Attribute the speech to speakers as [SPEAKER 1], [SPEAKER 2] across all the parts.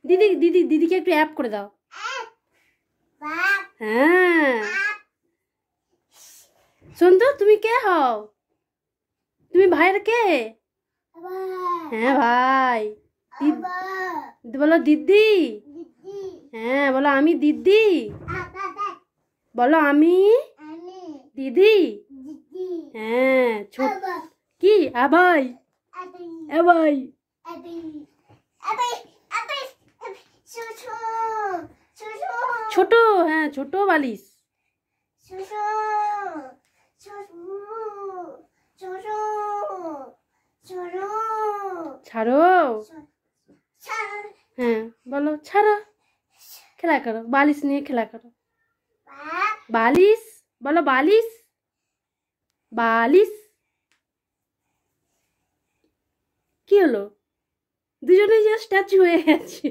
[SPEAKER 1] দিদি দিদি দিদিকে একটু অ্যাপ করে দাও। হ্যাঁ শোন তো, তুমি কে হও? তুমি ভাইয়ের কে? হ্যাঁ ভাই। বলো দিদি। হ্যাঁ বলো আমি দিদি। বলো আমি দিদি। হ্যাঁ কি আবাই আবাই ছোট। হ্যাঁ ছোট বালিশ। ছাড়ো। হ্যাঁ বলো ছাড়ো। খেলা করো, বালিশ নিয়ে খেলা করো। বালিশ বলো, বালিশ বালিশ। কি হলো? দুজনে যে স্ট্যাচু হয়ে গেছে।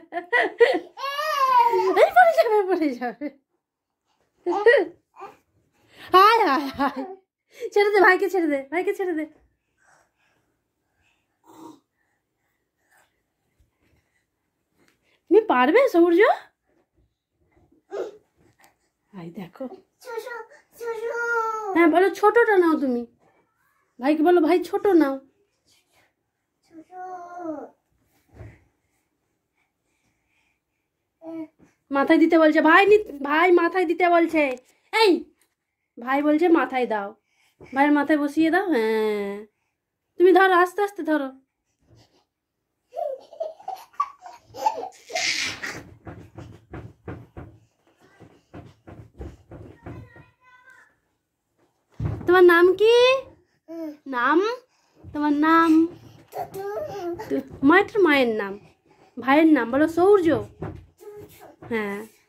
[SPEAKER 1] এই পড়ে যাবে পড়ে যাবে। হায় হায় হায়, ছেড়ে দে ভাইকে, ছেড়ে দে ভাইকে, ছেড়ে দে। তুমি পারবে সূর্য? ভাই দেখো। হ্যাঁ বলো ছোটটা নাও তুমি। ভাইকে বলো ভাই ছোট নাও। মাথায় দিতে বলছে ভাই, ভাই মাথায় দিতে বলছে। এই ভাই বলছে মাথায় দাও, ভাইয়ের মাথায় বসিয়ে দাও। হ্যাঁ তুমি ধরো, আস্তে আস্তে ধরো। তোমার নাম কি? নাম তোমার নাম? মায়ের নাম, ভাইয়ের নাম বলো সূর্য। হ্যাঁ